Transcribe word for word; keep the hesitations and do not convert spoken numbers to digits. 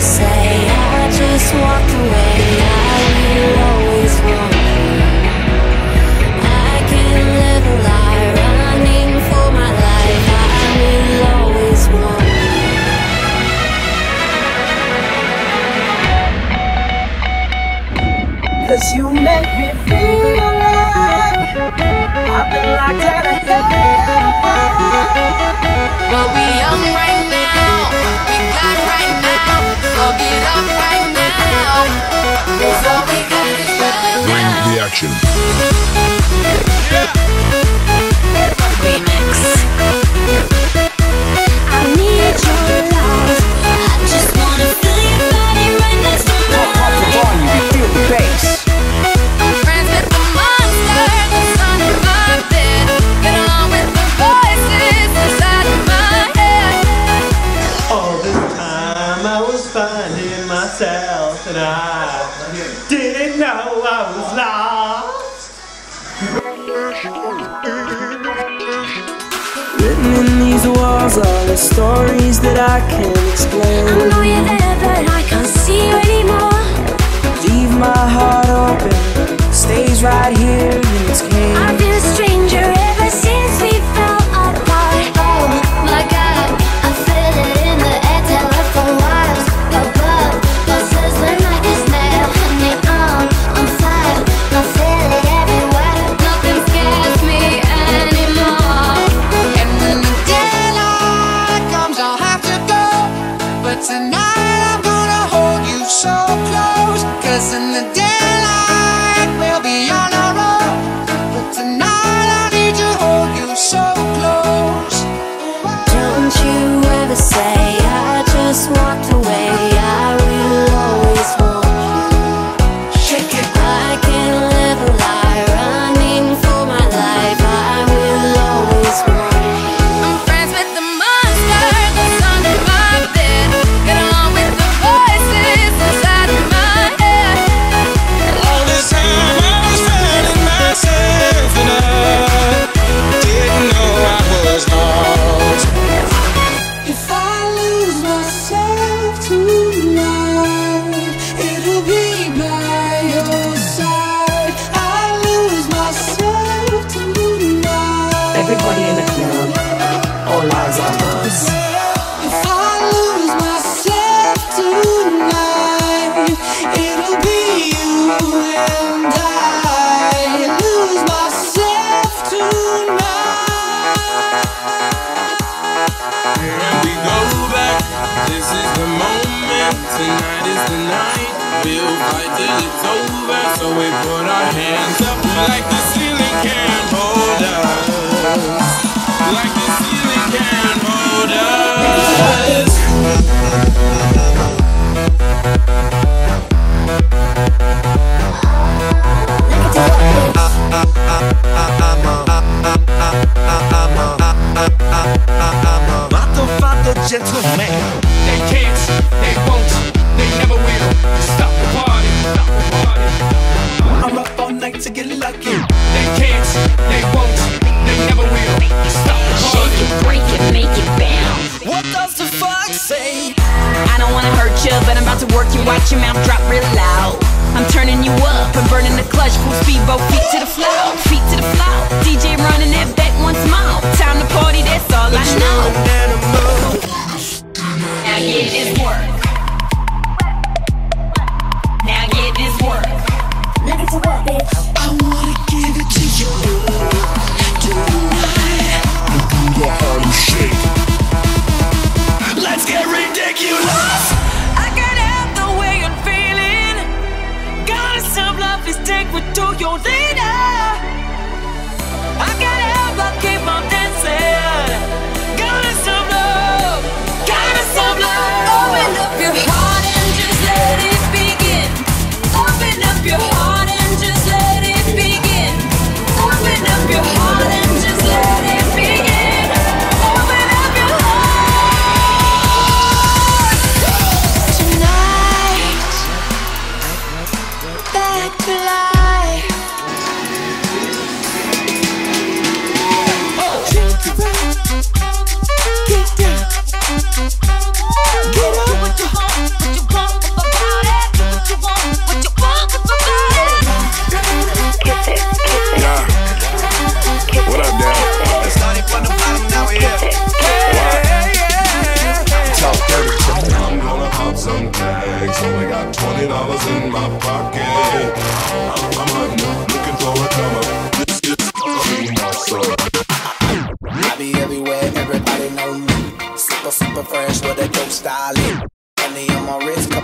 say I just walked away, I will always want you. I can't live a lie, running for my life, I will always want you. Cause you make me feel like I've been locked out of hell. But we young right now, we got right now, so get up right now, cause all we got is right Bring now. the action. Yeah. Remix. I need your love, I just wanna feel your body right next to mine. Pump the volume, you feel the bass. I'm friends with the monster that's under my bed. Get along with the voices inside of my head. All this time I was finding myself, and I didn't know I was lost. Written in these walls are the stories that I can't explain. I know you're there, but I can't see you anymore. Leave my heart open, stays right here in its cage. I've been a stranger ever since we fell apart. Oh my God, I feel it in the air, telephone wires above, buzzes when like a snail. Honey, I'm on fire, I feel it everywhere. Nothing scares me anymore. And when the daylight comes, I'll have to go. But tonight I'm gonna hold you so close. Cause in the daylight we'll be on our own. But tonight I need to hold you so close. Don't you ever say I just walked away, I will always want you. Shake it. I can't live a lie, running for my life, I will always want you. I'm friends with the monster that's under my bed. Get along with the voices inside of my head. All this time I was finding myself, and I didn't know I was lost. If I lose myself tonight, it'll be by your side. I lose myself tonight. Everybody in the club, all eyes on us. If I lose myself tonight, it'll be you and I. Lose myself tonight. And we go back, this is the moment, tonight is the night. We'll fight till it's over, so we put our hands up like the ceiling can't hold us. Like the ceiling can't hold us. Gentleman. They can't, they won't, they never will stop the party, stop the party. I'm up all night to get lucky. They can't, they won't, they never will stop the party. Shake it, break it, make it bounce. What does the fuck say? I don't wanna hurt you, but I'm about to work you. Watch your mouth drop real loud. I'm turning you up and burning the clutch. Full speed, both feet to the floor, feet to the floor. D J running that back once more. Time to party, that's all I know. Now get this work. Now get this work. Now get to work, bitch. I wanna give it to you tonight. Look in the Harlem Shake. Let's get ridiculous. I can't help the way I'm feeling. Gotta some love, let's take me to your leader. I can't help but keep on dancing. Gotta super fresh with a dope style. Only on my wrist.